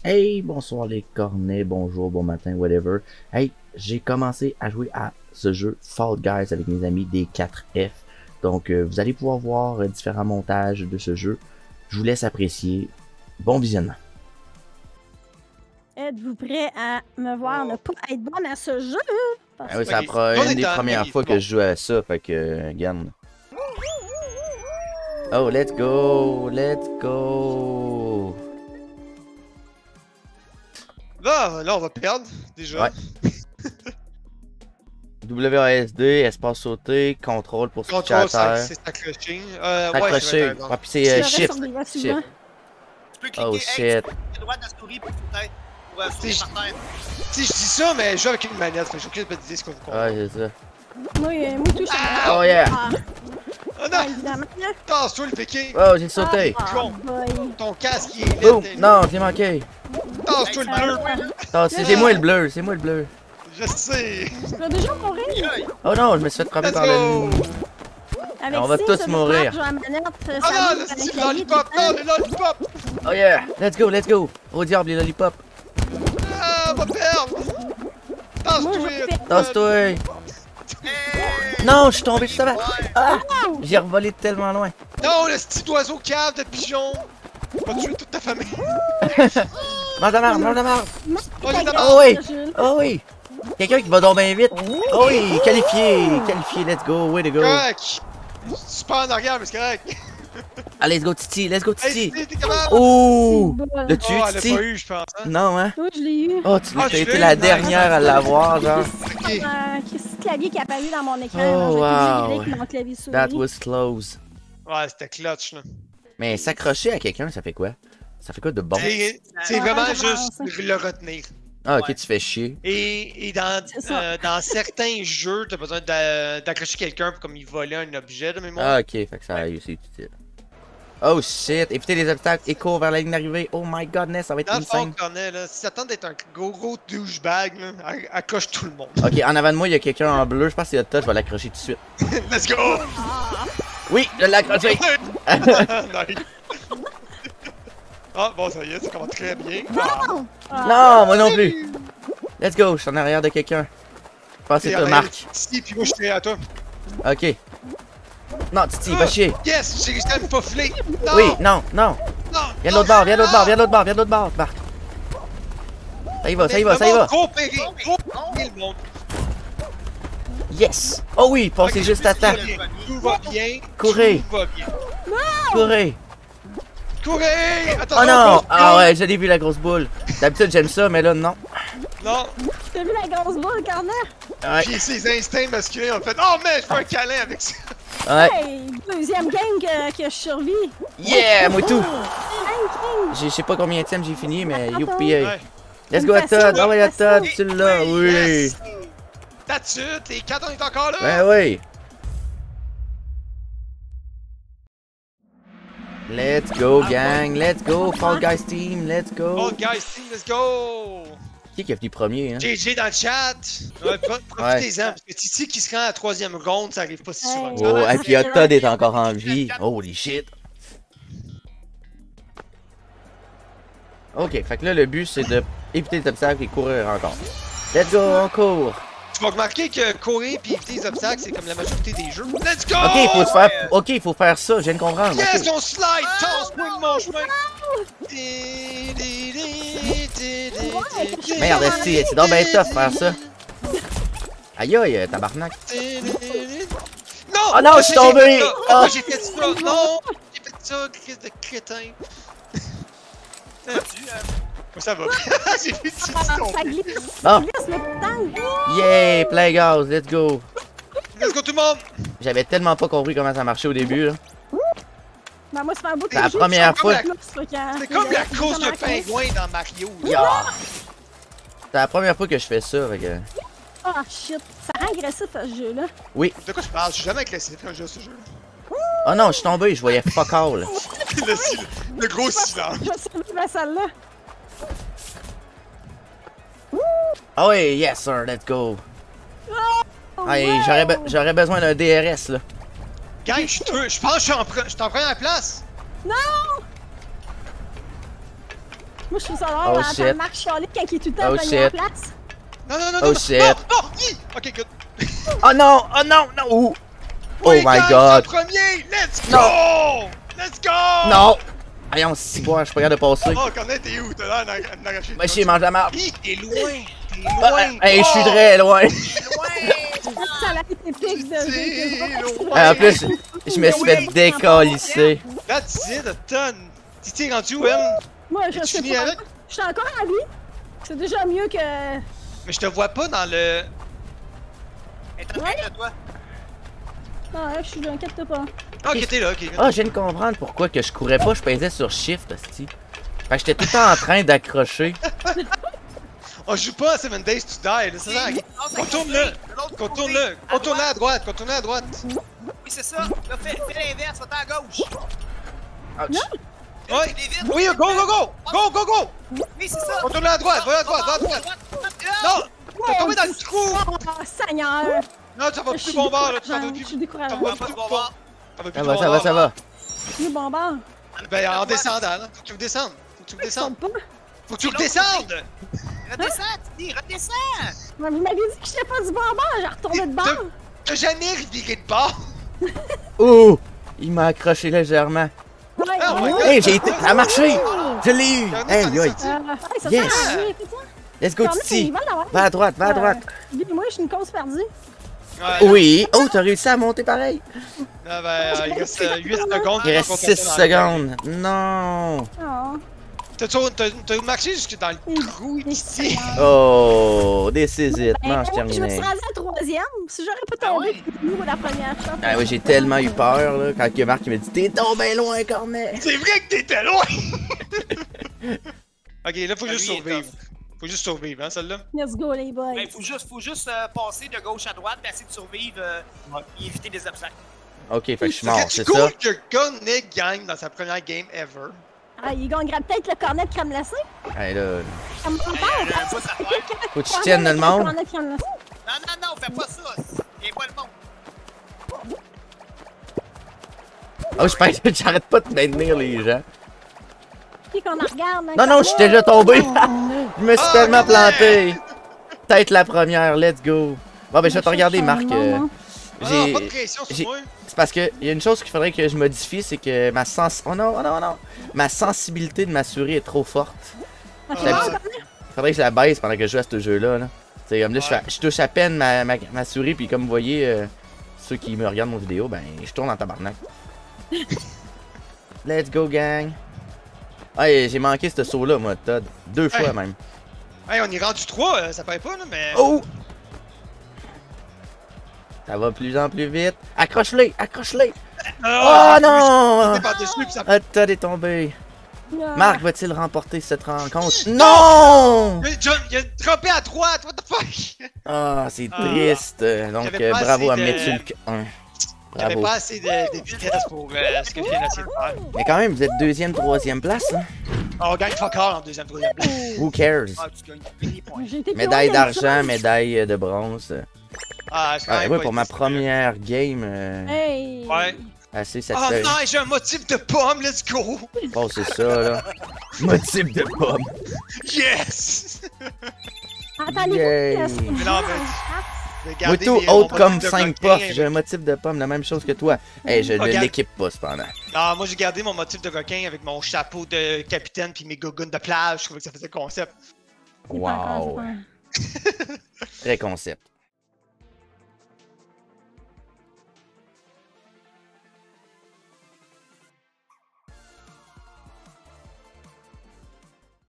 Hey, bonsoir les cornets, bonjour, bon matin, whatever. Hey, j'ai commencé à jouer à ce jeu Fall Guys avec mes amis des 4F. Donc, vous allez pouvoir voir différents montages de ce jeu. Je vous laisse apprécier. Bon visionnement. Êtes-vous prêt à me voir ne pas être bonne à ce jeu? Ah oui, c'est une des premières fois que je joue à ça, fait que, regarde. Oh, let's go, let's go. Là, on va perdre, déjà. Ouais. WASD, espace sauté, contrôle pour switcher à terre. C'est s'accrocher. S'accrocher. Ouais, puis c'est shift. Shift. Oh shit. droite de la souris peut-être pour sauter par terre. Si je dis ça, mais je joue avec une manette, fait que j'ai aucune idée ce qu'on compte. Ouais, c'est ça. Moi tout ça. Oh yeah. Oh non! Évidemment. Tasse-toi le piqué! Oh, j'ai sauté. Con. Boy. Ton casque il est Boum. laid. Non, j'ai manqué. Tasse-toi le bleu! Oh, c'est moi le bleu, c'est moi le bleu. Je sais! Tu vas déjà mourir? Oh non, je me suis fait frapper Let's par go! le... Avec On va C, tous sur le mourir. front, jouer à la manette, Ah ça non, bouge le avec style la vie lollipop! tout le Non, temps. le lollipop! Oh yeah, let's go, let's go. Au diable, les lollipops. Ah, on va perdre! Moi, Tasse-toi! je fais- Tasse-toi. Non, je suis tombé juste avant. Ah, j'ai revolé tellement loin. Non, le style d'oiseau cave de pigeon! Va tuer toute ta famille! Mange la marde, mange la marde. Oh, j'ai ta Oh oui, Jules. oh oui. Quelqu'un qui va donc bien vite. Oh oui, qualifié, qualifié, let's go, way to go. Correct! Tu pars en arrière, mais c'est correct! Allez, let's go Titi, let's go Hey, Titi. Titi, t'es capable? Oh, Bon. le tu Oh, elle a Titi? pas eu, je pense. Hein? Non, hein? Oui, je l'ai eu. Oh, Ah, t'as je été l'ai la eu, dernière à l'avoir, genre. Ok. Christy clavier qui est apparu dans mon écran. Oh, J'ai wow. obligé avec mon clavier souris. That was close. Ouais, c'était clutch, là. Mais s'accrocher à quelqu'un, ça fait quoi? Ça fait quoi de bon? C'est vraiment Ouais, juste ouais. le retenir. Ah, ok, Ouais. tu fais chier. Et C'est ça. dans certains jeux, t'as besoin d'accrocher quelqu'un pour comme il volait un objet de mémoire. Ah, ok, fait que ça aille, c'est utile. Oh shit, évitez les obstacles et cours vers la ligne d'arrivée. Oh my godness, ça va être Dans le fond, insane. Cornet, là, si t'attends d'être un gros douchebag, là, accroche tout le monde. Ok, en avant de moi, il y a quelqu'un en bleu. Je pense que c'est le touch, je vais l'accrocher tout de suite. Let's go! Oui, je l'ai accroché. Nice. Ah, bon, ça y est, ça commence très bien. Ah, Non, moi non plus. Let's go, je suis en arrière de quelqu'un. Je pense que c'est toi, Marc. Si, puis moi, je suis à toi. Ok. Non, Titi, va chier. Yes, j'ai réussi à me faufiler. Non! Oui, non, non. Non! Viens de l'autre bord, viens de l'autre bord, viens de l'autre bord, viens de l'autre bord, Marc. Ça y va, ça y va, ça y va. Coopérer, le monde. Yes. Oh oui, passez Ok, juste à temps. Tout va bien. Courez. Tout va bien. Courez. Courez! Oh Attention! non. grosse Ah boule. ouais, je l'ai vu la grosse boule. D'habitude, j'aime ça, mais là, non. Non! T'as vu la grosse boule, Cornet? Ouais. Puis ses instincts masculins ont fait oh mais je fais un câlin avec ça! Ouais. Hey, deuxième game que je survis. Yeah, moi tout. Game. Je sais pas combien de temps j'ai fini, mais Attends. youpi. Ouais. Let's go à Todd. Ah ouais, à Todd, tu l'as, oui. Yes! That's it! Et quand on est encore là? Ouais, oui. Let's go, gang. Let's go, Fall Guys team. Let's go. Oh guys, team, let's go! Qui a fini premier, hein? GG dans le chat! Ouais, profitez-en, parce que Titi qui se rend à la troisième ronde, ça arrive pas si souvent. Hey. Oh, Ouais, et puis c'est Todd vrai. est encore en vie. Holy shit. Ok, fait que là, le but, c'est de éviter les obstacles et courir encore. Let's go, on court. Tu vas remarquer que courir puis éviter les obstacles, c'est comme la majorité des jeux. Let's go! Ok, faut se faire. Ok, il faut faire ça, je viens de comprendre. Yes, ok. on slide! Tasse-moi de mon chemin! Merde, esti, c'est donc ben tough faire ça. Aïe aïe, tabarnak. Non! Oh non, je suis tombé! Moi Oh. j'ai fait ça! Non! J'ai fait ça, crise de crétin! Moi ça va. J'ai vu Titi Ça tomber. glisse. Ah. Ça glisse le temps. Yay, Playhouse, let's go. Let's go tout le monde! J'avais tellement pas compris comment ça marchait au début, là. Ben, moi, ça fait un bout de C'est la jeu, première je fois. suis plus, fait que- C'est comme la course de Comment pingouin dans Mario. Yeah. C'est la première fois que je fais ça, fait que... Ah, shit. Ça rend agressif, ce jeu-là. Oui. De quoi je parle? Je suis jamais agressif quand je joue à ce jeu. Oh non, je suis tombé, je voyais fuck all. Le gros silence. Je vais survivre à celle-là. Ah oui, yes sir, let's go. Oh, Hey, ouais. j'aurais besoin d'un DRS, là. Gang, je pense que je suis en première place. Non! Moi, je trouve ça Oh, drôle, shit. la Marc Charlie quand il est tout le temps Oh, à la première shit. place. Non, non, non, Oh, non, shit. non, non, hi! Ok, good. Oh non! Oh non! Non! Ouh. Oh Oui, my gang, god! en premier! Let's go! Non. Let's go! Non! Voyons, si boire, je suis pas capable de passer. Oh, Cornet, t'es où? T'as l'air d'arracher. Moi, je mange la marde. Hi, t'es loin! T'es Ah, loin! hey, je suis Oh, très loin. Ça a été épique de C'est jouer. loin. En plus, je me suis fait décalisser. That's it, a tonne! Titi, rendu où, elle? Moi, je Es-tu sais fini pas. avec? Je suis encore en vie. C'est déjà mieux que. Mais je te vois pas dans le... Elle est en train de toi. Non, je suis inquiète pas. Ah, ok, t'es là, ok. Ah, je viens de comprendre pourquoi que je courais pas, je pesais sur Shift, hostie. Fait que j'étais tout le temps en train d'accrocher. On joue pas à 7 Days to Die, là, c'est ça? Contourne-le! Contourne-le! Contourne-le à droite! Contourne-le à droite! Oui, c'est ça. Là, fais l'inverse, va-t'en à gauche. Ouch. Ouais! T'es vite. Oui, go, go, go! Go, go, go! Oui, c'est ça. Contourne-le à droite! Va à droite! Va à droite! Non! T'es tombé dans le trou! Oh, Seigneur! Non, tu vas Je plus suis bon bord, là, tu t'en vas découragée. plus. Je suis découragée. T'en vas Pas plus de bon bon bord. bord. T'en vas plus Ça bon va, ça va, bord. ça va. Le bon bord. Ben, en descendant, là. Faut que tu me descendes. Faut que tu me Ils sont descendes. pas. Faut que tu me descendes! Redescends, Titi, redescends. Mais vous m'avez dit que j'étais pas du bon bord, j'ai retourné de bord. T'as jamais reviré de bord! Oh! Il m'a accroché légèrement. Ouais, Ah, my God. Hey, j'ai été. Ça a marché! Je l'ai eu! Hey, Cornet, yoï! hey, ça Yes. sert à rien, fais ça. Let's go, Cornet, Titi! il va l'avoir. Va à droite, va à droite! Lui et moi, je suis une cause perdue. Ouais, Oui! Oh, t'as réussi à monter pareil! Ah, ben, il reste 8 secondes. Il reste 6 secondes! Non! Oh. T'as marché jusque dans le trou ici. Oh! This is it! Ben, Manche je me suis terminée. rendue à la troisième. Si j'aurais pas Ah tombé ouais? pour la première shot. Ah oui, j'ai tellement eu peur là, quand que Marc il m'a dit t'es tombé loin, Cornet! C'est vrai que t'étais loin! Ok, là, faut Lui, juste il est survivre. tough. Faut juste survivre, hein, celle-là. Let's go, les boys. Ben, faut juste passer de gauche à droite, puis essayer de survivre et éviter des obstacles. Ok, fait que je suis mort, C'est c'est cool ça? que Gunnick gagne dans sa première game ever. Ah, il gagnerait peut-être le cornet de crème glacée. Hey là, Ça me fait peur. Un bout à faire. faut que tu tiennes le monde. Cornet de crème glacée. Non, fais pas ça. Viens pas le monde. Oh, je pense que j'arrête pas de maintenir les gens. Qui qu'on en regarde? Non, non, je suis déjà tombé! Je me suis Ah, tellement Cornet! planté! Peut-être la première, let's go! Bon, ben, je vais te regarder, Marc. Ah, pas de pression j'ai- sur moi. C'est parce que y a une chose qu'il faudrait que je modifie, c'est que ma oh non, oh non, oh non! Ma sensibilité de ma souris est trop forte. Ah, J'habite- ah, Faudrait que je la baisse pendant que je joue à ce jeu-là. Là. C'est comme là, Ouais. je touche à peine ma souris, puis comme vous voyez, ceux qui me regardent mon vidéo, ben, je tourne en tabarnak. Let's go, gang! Hey, j'ai manqué ce saut-là, moi, Todd. 2 fois Hey. même. Hey, on est rendu 3, ça paraît pas, là, mais. Oh! Ça va plus en plus vite. Accroche-les! Accroche-les! Ah, Oh non! T'es par-dessus, pis ça. Ah, Todd est tombé. ah. Marc va-t-il remporter cette rencontre? Non! John, il a droppé à droite, what the fuck? Ah, c'est Ah. triste. Donc, J'avais pas bravo à assez de- Metsul 1. J'avais Bravo. pas assez de vitesse pour ce que je viens d'essayer de faire. Mais quand même, vous êtes deuxième, troisième place. Hein? On gagne fuck all en deuxième, troisième place. Who cares? Ah, tu gagnes des points. J'ai été plus Médaille haut qu'une d'argent, chose. médaille de bronze. Ah, c'est quand Ouais, même ouais, pas pour ma difficile. première game, Hey! Ouais. assez Oh satisfait. non, j'ai un motif de pomme, let's go! Oh, c'est ça, là. Motif de pomme. Yes! Attendez-vous, Yay. Mais non, mais Moi, regardez tout mes- mon haute motif comme de 5 requin puffs. J'ai un motif de pomme, la même chose que toi. Hey, je ne Regarde. l'équipe pas, cependant. Non, moi j'ai gardé mon motif de requin avec mon chapeau de capitaine puis mes gougounes de plage. Je trouvais que ça faisait concept. Wow. Très concept.